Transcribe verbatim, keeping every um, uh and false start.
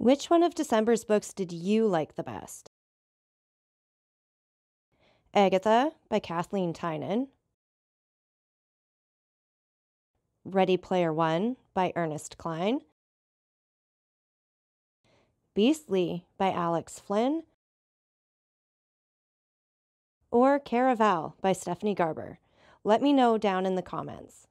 Which one of December's books did you like the best? Agatha by Kathleen Tynan, Ready Player One by Ernest Cline, Beastly by Alex Flinn, or Caraval by Stephanie Garber? Let me know down in the comments.